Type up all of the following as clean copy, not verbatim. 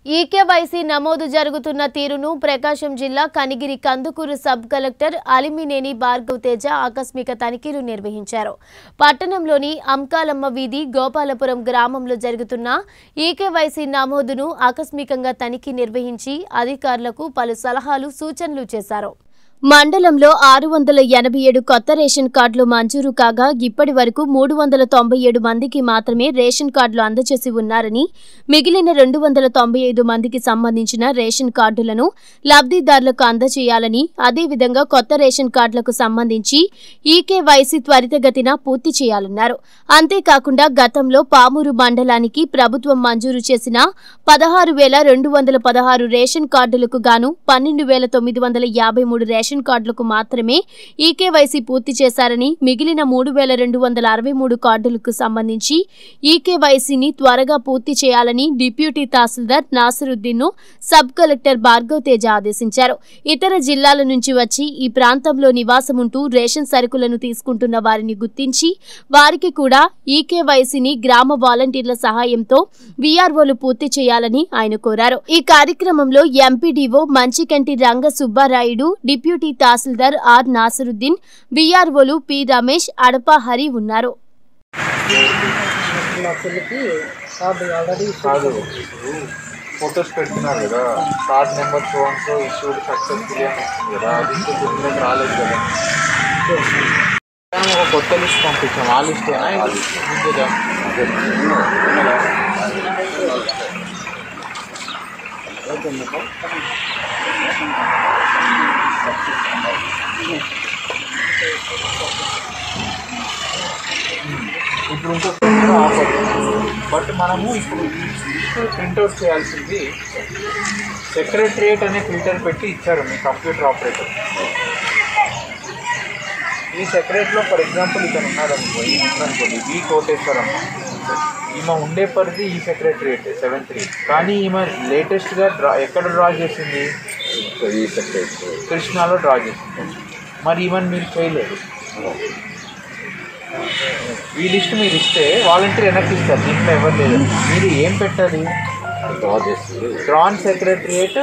EKYC నమోదు జరుగుతున్న తీరును ప్రకాశం జిల్లా కనిగిరి కందుకూరు సబ్ కలెక్టర్ అలిమినేని భార్గవ్ తేజ ఆకస్మిక తనిఖీలు నిర్వహించారు. పట్టణంలోని అంకాలమ్మ వీధి గోపాలపురం గ్రామంలో జరుగుతున్న ఈకేవైసీ నమోదును ఆకస్మికంగా తనిఖీ నిర్వహించి అధికారులకు పలు సలహాలు సూచనలు చేశారు. మండలంలో 687 కొత్త రేషన్ కార్డులు మంజూరు కాగా ఇప్పటి వరకు 397 మందికి మాత్రమే రేషన్ కార్డులు అందజేసి ఉన్నారని, మిగిలిన 295 మందికి సంబంధించిన రేషన్ కార్డులను లబ్ధిదారులకు అందజేయాలని, అదేవిధంగా కొత్త రేషన్ కార్డులకు సంబంధించి ఈకేవైసీ త్వరితగతిన పూర్తి చేయాలన్నారు. అంతేకాకుండా గతంలో పామూరు మండలానికి ప్రభుత్వం మంజూరు చేసిన 16,216 రేషన్ కార్డులకు గాను 12,953 రేషన్ కార్డులకు మాత్రమే ఈకేవైసీ పూర్తి చేశారని, మిగిలిన 3,263 కార్డులకు సంబంధించి ఈకేవైసీని త్వరగా పూర్తి చేయాలని డిప్యూటీ తహసీల్దార్ నాసిరుద్దీన్ను సబ్ కలెక్టర్ భార్గవ్ తేజ ఆదేశించారు. ఇతర జిల్లాల నుంచి వచ్చి ఈ ప్రాంతంలో నివాసముంటూ రేషన్ సరుకులను తీసుకుంటున్న వారిని గుర్తించి వారికి కూడా ఈకేవైసీని గ్రామ వాలంటీర్ల సహాయంతో వీఆర్ఓలు పూర్తి చేయాలని ఆయన కోరారు. ఈ కార్యక్రమంలో MPDO Manchikanti Ranga Subbarayudu, deputy tahsildar R Nasiruddin, వీఆర్ఓలు పి రమేష్, అడప హరి ఉన్నారు. ఫోటోస్ పెడుతున్నారు కదా, card number so issued successfully అని వస్తుంది కదా, అది రాలేదు కదా. ఒక కొత్త లిస్ట్ పంపించాం. ఆ లిస్టేనా ముందుగా? ఇప్పుడు ఇంకొక ఆఫర్, బట్ మనము ఇప్పుడు ప్రింట్అవుట్ చేయాల్సింది సెక్రటరియేట్ అనే ఫిల్టర్ పెట్టి ఇచ్చారు మీ కంప్యూటర్ ఆపరేటర్. ఈ సెక్రటరీలో ఫర్ ఎగ్జాంపుల్ ఇక్కడ ఉన్నాడు అనుకోండి, వి కోటేశ్వరమ్మ, ఈమె ఉండే పరిధి ఈ సెక్రటరియేట్ 7-3, కానీ ఈమె లేటెస్ట్గా ఎక్కడ డ్రా చేసింది? ఈ సెక్రటరీ కృష్ణాలో డ్రా చేసింది. మరి ఈమెను మీరు చేయలేదు. ఈ లిస్ట్ మీరు ఇస్తే వాలంటీర్ వెనక్కి ఇస్తారు, దీంట్లో ఎవరు లేదు. మీరు ఏం పెట్టాలి? డ్రాన్ సెక్రటరియేట్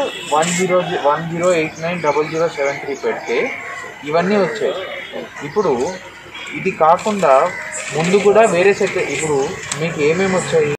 10890073 పెడితే ఇవన్నీ వచ్చాయి. ఇప్పుడు ఇది కాకుండా ముందు కూడా వేరే ఇప్పుడు మీకు ఏమేమి వచ్చాయి?